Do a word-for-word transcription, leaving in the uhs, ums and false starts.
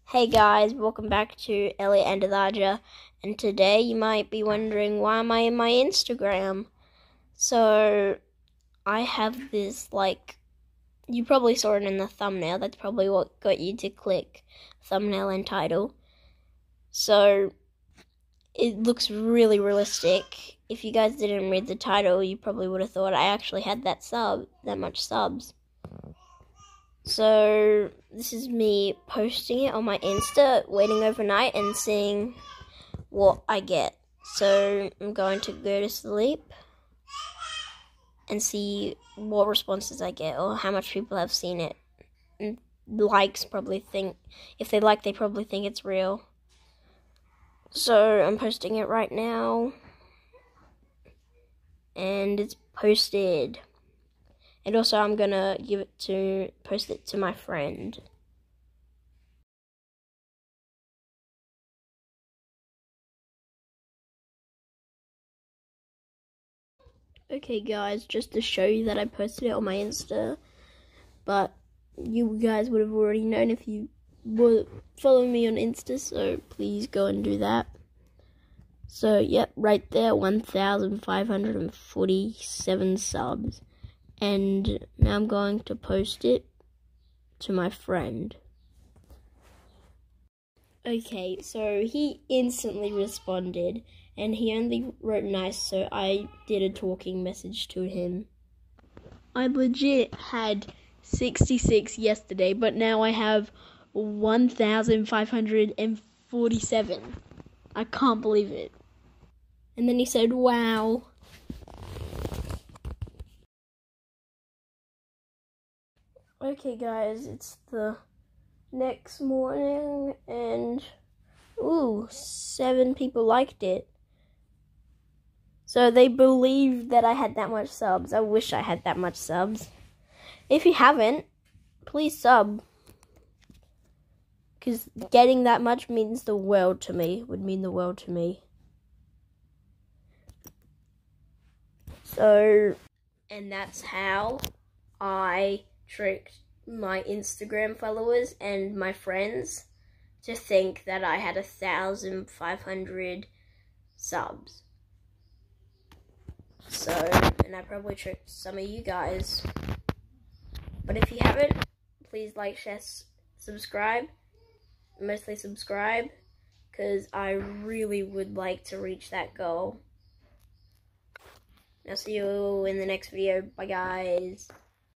Hey guys, welcome back to Elliot and Elijah, and today you might be wondering, why am I in my Instagram? So, I have this, like, you probably saw it in the thumbnail, that's probably what got you to click thumbnail and title. So, it looks really realistic. If you guys didn't read the title, you probably would have thought I actually had that sub, that much subs. So, this is me posting it on my Insta, waiting overnight and seeing what I get. So, I'm going to go to sleep and see what responses I get or how much people have seen it. And likes probably think, if they like, they probably think it's real. So, I'm posting it right now. And it's posted. And also, I'm gonna give it to, post it to my friend. Okay guys, just to show you that I posted it on my Insta, but you guys would have already known if you were following me on Insta, so please go and do that. So, yep, right there, one thousand five hundred forty-seven subs. And now I'm going to post it to my friend. Okay, so he instantly responded, and he only wrote nice, so I did a talking message to him. I legit had sixty-six yesterday, but now I have one thousand five hundred forty-seven. I can't believe it. And then he said, wow. Okay guys, it's the next morning and ooh, seven people liked it. So they believed that I had that much subs. I wish I had that much subs. If you haven't, please sub. Because getting that much means the world to me, would mean the world to me. So, and that's how I tricked my Instagram followers and my friends to think that I had a thousand five hundred subs. So, and I probably tricked some of you guys. But if you haven't, please like, share, subscribe. Mostly subscribe, because I really would like to reach that goal. I'll see you in the next video. Bye guys.